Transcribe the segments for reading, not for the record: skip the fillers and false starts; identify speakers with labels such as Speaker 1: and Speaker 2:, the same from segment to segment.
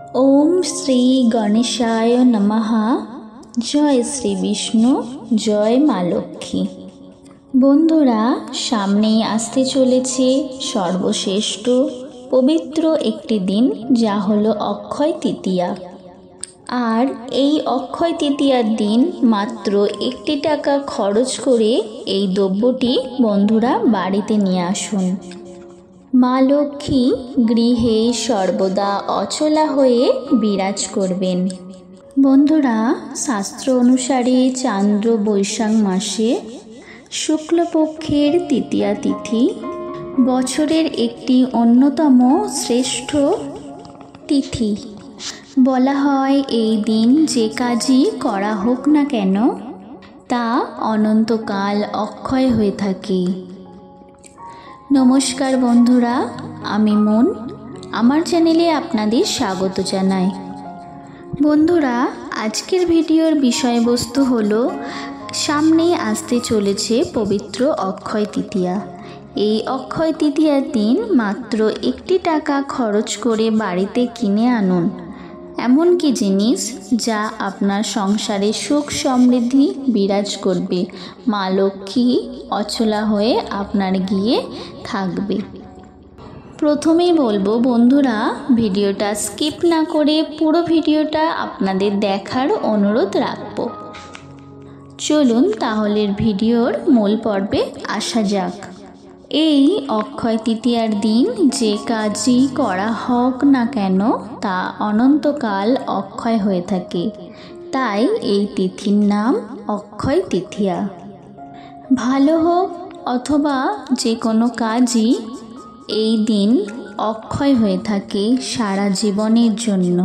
Speaker 1: ওম শ্রী গণেশায় নমঃ। জয় শ্রী বিষ্ণু, জয় মা লক্ষ্মী। বন্ধুরা, সামনেই আসতে চলেছে সর্বশ্রেষ্ঠ পবিত্র একটি দিন, যা হলো অক্ষয় তৃতীয়া। আর এই অক্ষয় তৃতীয়ার দিন মাত্র 1 টাকা খরচ করে এই দ্রব্যটি বন্ধুরা বাড়িতে নিয়ে আসুন। মা লক্ষ্মী গৃহে সর্বদা অচলা হয়ে বিরাজ করবেন। বন্ধুরা, শাস্ত্র অনুসারে চান্দ্র বৈশাখ মাসে শুক্লপক্ষের তৃতীয়া তিথি বছরের একটি অন্যতম শ্রেষ্ঠ তিথি। বলা হয় এই দিন যে কাজই করা হোক না কেন তা অনন্তকাল অক্ষয় হয়ে থাকে। নমস্কার বন্ধুরা, আমি মন, আমার চ্যানেলে আপনাদের স্বাগত জানাই। বন্ধুরা, আজকের ভিডিওর বিষয়বস্তু হলো সামনেই আসতে চলেছে পবিত্র অক্ষয় তৃতীয়া। এই অক্ষয় তৃতীয়ার দিন মাত্র 1 টাকা খরচ করে বাড়িতে কিনে আনুন এমন কি জিনিস যা আপনার সংসারে সুখ সমৃদ্ধি বিরাজ করবে। মা লক্ষ্মী অচলা হয়ে আপনার গিয়ে থাকবে। প্রথমেই বলবো বন্ধুরা, ভিডিওটা স্কিপ না করে পুরো ভিডিওটা আপনাদের দেখার অনুরোধ রাখবো। চলুন তাহলে ভিডিওর মূল পর্বে আসা যাক। এই অক্ষয় তৃতীয়ার দিন যে কাজই করা হোক না কেন তা অনন্তকাল অক্ষয় হয়ে থাকে, তাই এই তিথির নাম অক্ষয় তৃতীয়া। ভালো হোক অথবা যে কোনো কাজই এই দিন অক্ষয় হয়ে থাকে সারা জীবনের জন্য,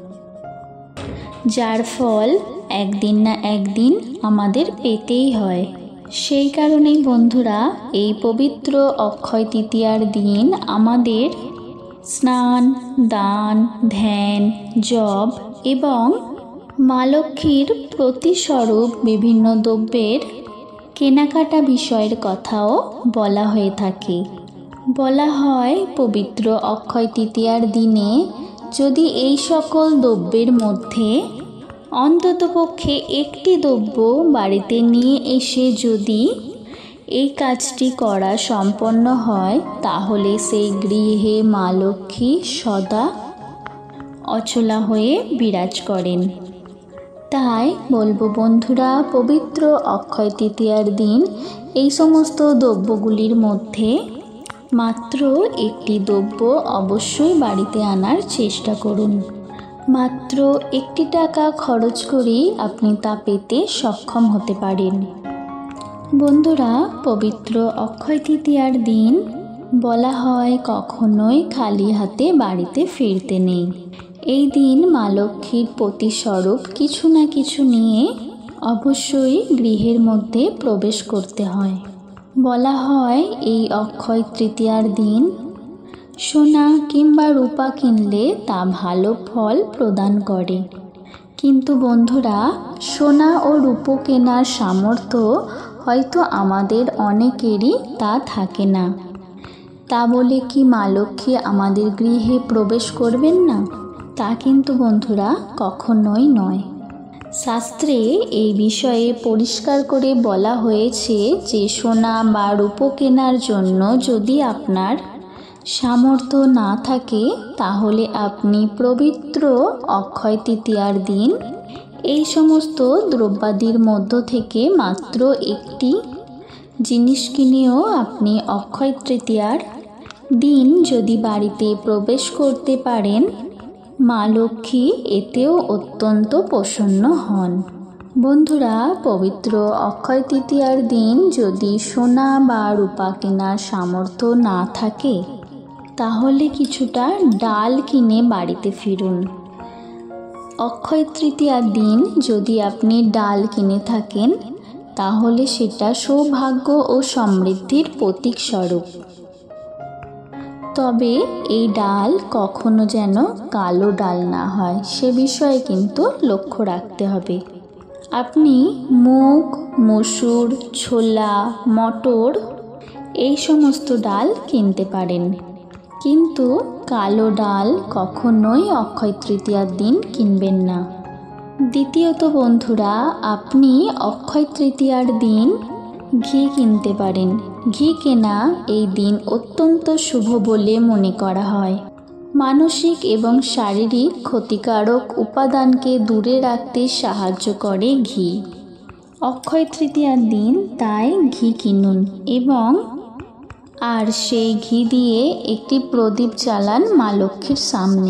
Speaker 1: যার ফল একদিন না একদিন আমাদের পেতেই হয়। সেই কারণেই বন্ধুরা, এই পবিত্র অক্ষয় তৃতীয়ার দিন আমাদের স্নান, দান, ধ্যান, জপ এবং মা লক্ষ্মীর প্রতিস্বরূপ বিভিন্ন দ্রব্যের কেনাকাটা বিষয়ের কথাও বলা হয়ে থাকে। বলা হয় পবিত্র অক্ষয় তৃতীয়ার দিনে যদি এই সকল দ্রব্যের মধ্যে অন্ততপক্ষে একটি দ্রব্য বাড়িতে নিয়ে এসে যদি এই কাজটি করা সম্পন্ন হয়, তাহলে সেই গৃহে মা লক্ষ্মী সদা অচলা হয়ে বিরাজ করেন। তাই বলবো বন্ধুরা, পবিত্র অক্ষয় তৃতীয়ার দিন এই সমস্ত দ্রব্যগুলির মধ্যে মাত্র একটি দ্রব্য অবশ্যই বাড়িতে আনার চেষ্টা করুন। মাত্র 1 টাকা খরচ করেই আপনি তা পেতে সক্ষম হতে পারেন। বন্ধুরা, পবিত্র অক্ষয় তৃতীয়ার দিন বলা হয় কখনোই খালি হাতে বাড়িতে ফিরতে নেই। এই দিন মা লক্ষ্মীর প্রতিস্বরূপ কিছু না কিছু নিয়ে অবশ্যই গৃহের মধ্যে প্রবেশ করতে হয়। বলা হয় এই অক্ষয় তৃতীয়ার দিন সোনা কিংবা রূপা কিনলে তা ভালো ফল প্রদান করে। কিন্তু বন্ধুরা, সোনা ও রূপো কেনার সামর্থ্য হয়তো আমাদের অনেকেরই তা থাকে না। তা বলে কি মা লক্ষ্মী আমাদের গৃহে প্রবেশ করবেন না? তা কিন্তু বন্ধুরা কখনোই নয়। শাস্ত্রে এই বিষয়ে পরিষ্কার করে বলা হয়েছে যে সোনা বা রূপো কেনার জন্য যদি আপনার সামর্থ্য না থাকে, তাহলে আপনি পবিত্র অক্ষয় তৃতীয়ার দিন এই সমস্ত দ্রব্যাদির মধ্য থেকে মাত্র একটি জিনিস কিনেও আপনি অক্ষয় তৃতীয়ার দিন যদি বাড়িতে প্রবেশ করতে পারেন, মা লক্ষ্মী এতেও অত্যন্ত প্রসন্ন হন। বন্ধুরা, পবিত্র অক্ষয় তৃতীয়ার দিন যদি সোনা বা রূপা কেনার সামর্থ্য না থাকে, তাহলে কিছুটা ডাল কিনে বাড়িতে ফিরুন। অক্ষয় তৃতীয়ার দিন যদি আপনি ডাল কিনে থাকেন, তাহলে সেটা সৌভাগ্য ও সমৃদ্ধির প্রতীক স্বরূপ। তবে এই ডাল কখনো যেন কালো ডাল না হয়, সে বিষয়ে কিন্তু লক্ষ্য রাখতে হবে। আপনি মুগ, মসুর, ছোলা, মটর এই সমস্ত ডাল কিনতে পারেন, কিন্তু কালো ডাল কখনোই অক্ষয় তৃতীয়ার দিন কিনবেন না। দ্বিতীয়ত বন্ধুরা, আপনি অক্ষয় তৃতীয়ার দিন ঘি কিনতে পারেন। ঘি কেনা এই দিন অত্যন্ত শুভ বলে মনে করা হয়। মানসিক এবং শারীরিক ক্ষতিকারক উপাদানকে দূরে রাখতে সাহায্য করে ঘি। অক্ষয় তৃতীয়ার দিন তাই ঘি কিনুন এবং সেই ঘি দিয়ে একটি প্রদীপ জ্বালান মা লক্ষ্মীর সামনে।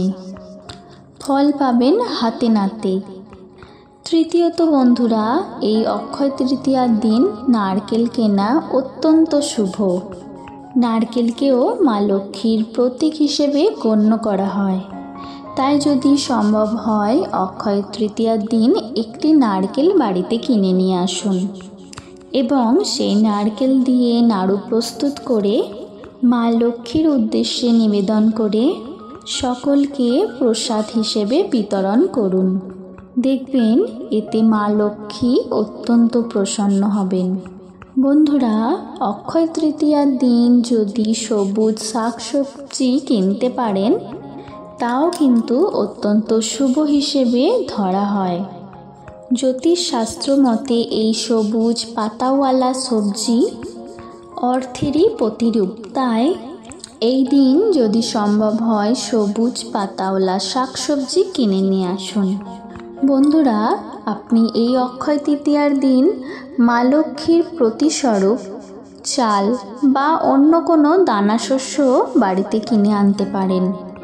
Speaker 1: ফল পাবেন হাতে নাতে। তৃতীয়ত বন্ধুরা, এই অক্ষয় তৃতীয়ার দিন নারকেল কেনা অত্যন্ত শুভ। নারকেলকেও মা লক্ষ্মীর প্রতীক হিসেবে গণ্য করা হয়। তাই যদি সম্ভব হয় অক্ষয় তৃতীয়ার দিন একটি নারকেল বাড়িতে কিনে নিয়ে আসুন এবং সেই নারকেল দিয়ে নাড়ু প্রস্তুত করে মা লক্ষ্মীর উদ্দেশ্যে নিবেদন করে সকলকে প্রসাদ হিসেবে বিতরণ করুন। দেখবেন এতে মা লক্ষ্মী অত্যন্ত প্রসন্ন হবেন। বন্ধুরা, অক্ষয় তৃতীয়ার দিন যদি সবুজ শাকসবজি কিনতে পারেন তাও কিন্তু অত্যন্ত শুভ হিসেবে ধরা হয়। জ্যোতিষশাস্ত্র মতে এই সবুজ পাতাওয়ালা সবজি অর্থেরই প্রতিরূপ। তাই এই দিন যদি সম্ভব হয় সবুজ পাতাওয়ালা শাকসবজি কিনে নিয়ে আসুন। বন্ধুরা, আপনি এই অক্ষয় তৃতীয়ার দিন মা লক্ষ্মীর প্রতিস্বরূপ চাল বা অন্য কোনো দানাশস্য বাড়িতে কিনে আনতে পারেন।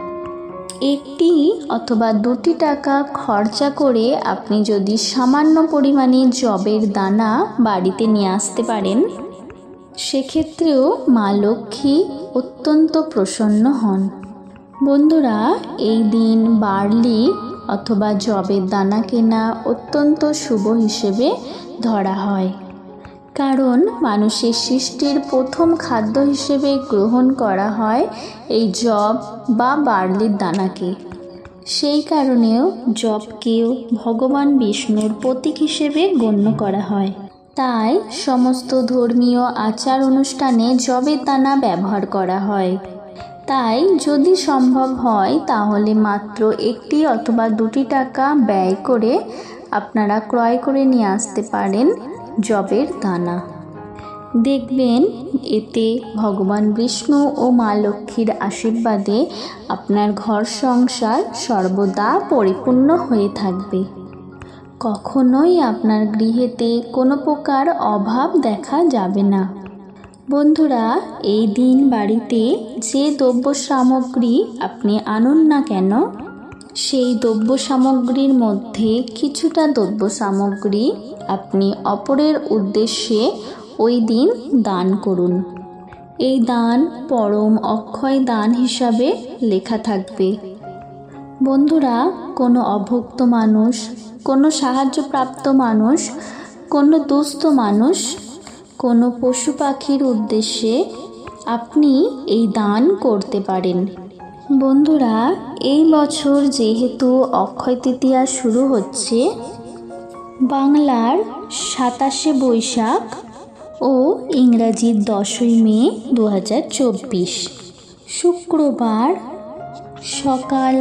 Speaker 1: একটি অথবা 2টি টাকা খরচা করে আপনি যদি সামান্য পরিমাণে যবের দানা বাড়িতে নিয়ে আসতে পারেন, সেক্ষেত্রেও মা লক্ষ্মী অত্যন্ত প্রসন্ন হন। বন্ধুরা, এই দিন বার্লি অথবা যবের দানা কেনা অত্যন্ত শুভ হিসেবে ধরা হয়, কারণ মানুষের সৃষ্টির প্রথম খাদ্য হিসেবে গ্রহণ করা হয় এই যব বা বার্লির দানাকে। সেই কারণেও যবকেও ভগবান বিষ্ণুর প্রতীক হিসেবে গণ্য করা হয়। তাই সমস্ত ধর্মীয় আচার অনুষ্ঠানে যবের দানা ব্যবহার করা হয়। তাই যদি সম্ভব হয় তাহলে মাত্র 1টি অথবা 2টি টাকা ব্যয় করে আপনারা ক্রয় করে নিয়ে আসতে পারেন যবের দানা। দেখবেন এতে ভগবান বিষ্ণু ও মা লক্ষ্মীর আশীর্বাদে আপনার ঘর সংসার সর্বদা পরিপূর্ণ হয়ে থাকবে। কখনোই আপনার গৃহেতে কোনো প্রকার অভাব দেখা যাবে না। বন্ধুরা, এই দিন বাড়িতে যে দ্রব্য সামগ্রী আপনি আনুন না কেন, সেই দ্রব্য সামগ্রীর মধ্যে কিছুটা দ্রব্য সামগ্রী আপনি অপরের উদ্দেশ্যে ওই দিন দান করুন। এই দান পরম অক্ষয় দান হিসাবে লেখা থাকবে। বন্ধুরা, কোনো অভুক্ত মানুষ, কোনো সাহায্যপ্রাপ্ত মানুষ, কোনো দুস্থ মানুষ, কোনো পশু পাখির উদ্দেশ্যে আপনি এই দান করতে পারেন। বন্ধুরা, এই বছর যেহেতু অক্ষয় তৃতীয়া শুরু হচ্ছে বাংলার 27শে বৈশাখ ও ইংরাজির 10ই মে 2024, শুক্রবার সকাল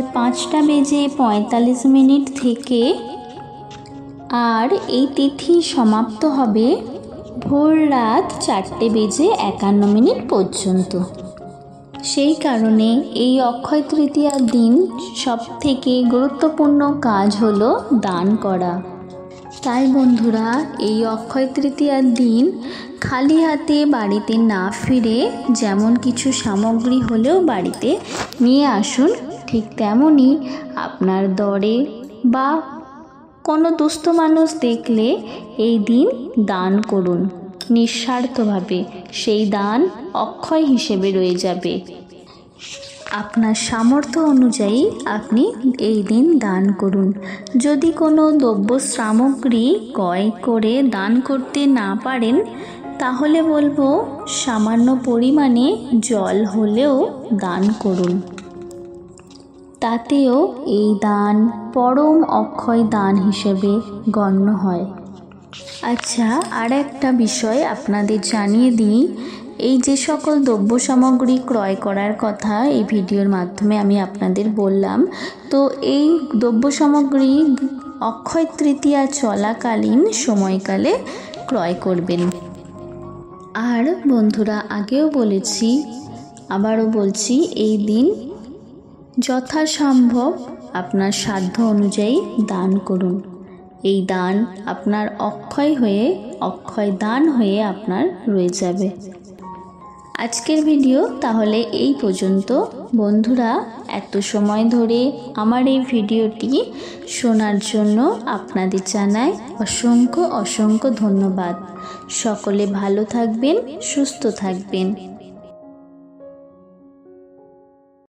Speaker 1: 5:45 থেকে, আর এই তিথি সমাপ্ত হবে ভোর রাত 4:51 পর্যন্ত। সেই কারণে এই অক্ষয় তৃতীয়ার দিন সবথেকে গুরুত্বপূর্ণ কাজ হলো দান করা। তাই বন্ধুরা, এই অক্ষয় তৃতীয়ার দিন খালি হাতে বাড়িতে না ফিরে যেমন কিছু সামগ্রী হলেও বাড়িতে নিয়ে আসুন, ঠিক তেমনই আপনার দরে বা কোনো দুস্থ মানুষ দেখলে এই দিন দান করুন নিঃস্বার্থভাবে। সেই দান অক্ষয় হিসেবে রয়ে যাবে। আপনার সামর্থ্য অনুযায়ী আপনি এই দিন দান করুন। যদি কোনো দ্রব্য সামগ্রী ক্রয় করে দান করতে না পারেন, তাহলে বলবো সামান্য পরিমাণে জল হলেও দান করুন। তাতেও এই দান পরম অক্ষয় দান হিসেবে গণ্য হয়। আচ্ছা, আর একটা বিষয় আপনাদের জানিয়ে দিই, এই যে সকল দ্রব্য সামগ্রী ক্রয় করার কথা এই ভিডিওর মাধ্যমে আমি আপনাদের বললাম, তো এই দ্রব্য সামগ্রী অক্ষয় তৃতীয়া চলাকালীন সময়কালে ক্রয় করবেন। আর বন্ধুরা, আগেও বলেছি, আবারও বলছি, এই দিন যথাসম্ভব আপনার সাধ্য অনুযায়ী দান করুন। এই দান আপনার অক্ষয় দান হয়ে আপনার রয়ে যাবে। আজকের ভিডিও তাহলে এই পর্যন্ত। বন্ধুরা, এত সময় ধরে আমার এই ভিডিওটি শোনার জন্য আপনাদের জানাই অসংখ্য ধন্যবাদ। সকলে ভালো থাকবেন, সুস্থ থাকবেন।